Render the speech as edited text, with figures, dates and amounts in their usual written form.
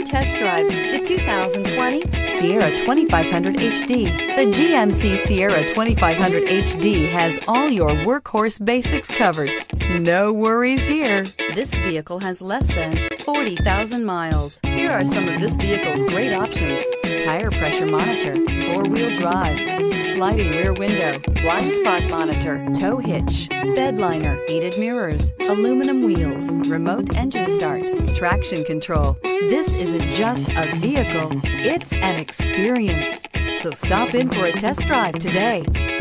Come test drive the 2020 Sierra 2500 HD. The GMC Sierra 2500 HD has all your workhorse basics covered. No worries here. This vehicle has less than 40,000 miles. Here are some of this vehicle's great options: tire pressure monitor, four-wheel drive, sliding rear window, blind spot monitor, tow hitch, bed liner, heated mirrors, aluminum wheels, remote engine start, traction control. This isn't just a vehicle, it's an experience. So stop in for a test drive today.